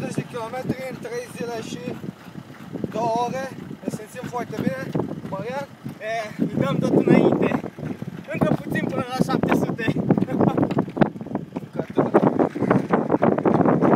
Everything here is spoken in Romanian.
180 de km în 3 zile și 2 ore. Ne simțim foarte bine. Marian, îi dăm tot înainte.